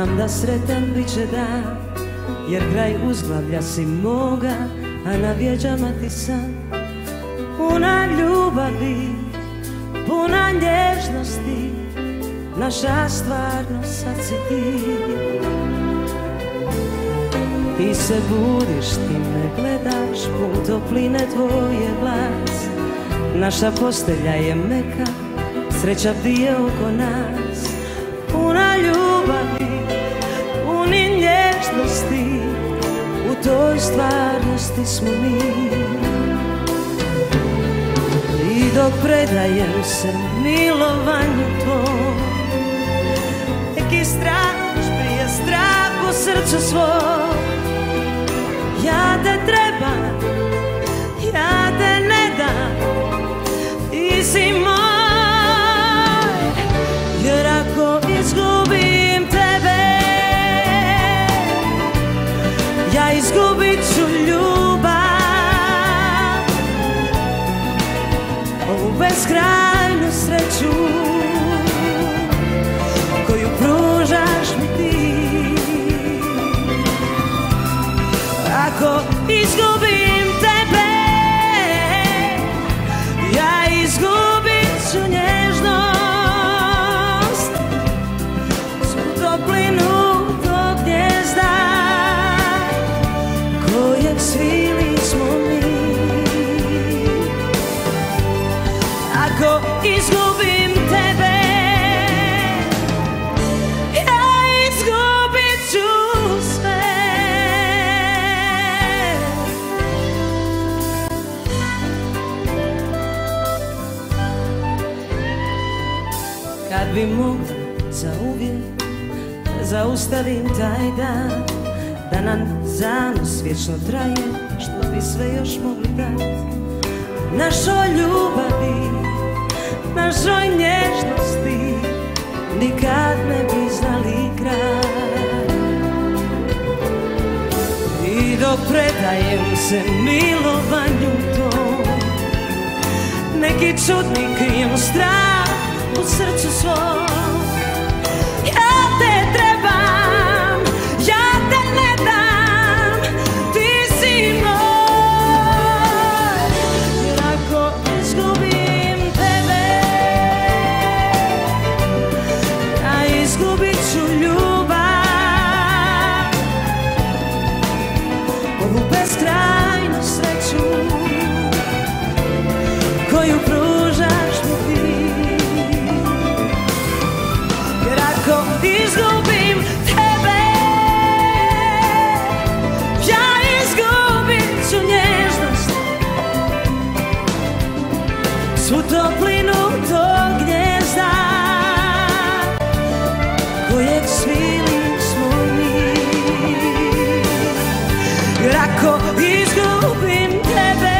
Znam da sretan bit će dan, jer kraj uzglavlja si moga, a na vjeđama ti sam. Puna ljubavi, puna nježnosti, naša stvarnost sad si ti. Ti se budiš, ti me gledaš, pun topline tvoje glas. Naša postelja je meka, sreća bdije oko nas. Puna ljubavi, puni nježnosti, u toj stvarnosti smo mi. I dok predajem se milovanju tvom, neki strah prije strah u srcu svom. Ja te trebam, ja te ne dam, ti si moj. Jer ako izgubim tebe, ja izgubit ću ljubav, ovu beskrajnu sreću koju pružaš mi ti. Ako izgubim tebe, ja izgubit ću nježnost, svu toplinu tog gnjezda kojeg svili smo mi. Ako izgubim tebe, ja izgubit ću sve. Kad bi mogla zauvijek da zaustavim taj dan, da nam zanos vječno traje, što bi sve još mogli dati našoj ljubavi, našoj nježnosti, nikad ne bi znali kraj. I dok predajem se milovanju tom, neki čudni kriju strah u srcu svom. Ja te trebam, ja te ne dam, ti si moj. Jer ako izgubim tebe, ja izgubit ću ljubav, ovu beskrajnu sreću koju pružaš mi ti. Jer ako izgubim tebe, ja izgubit ću nježnost, svu toplinu tog gnjezda kojeg svili smo mi. Jer ako izgubim tebe,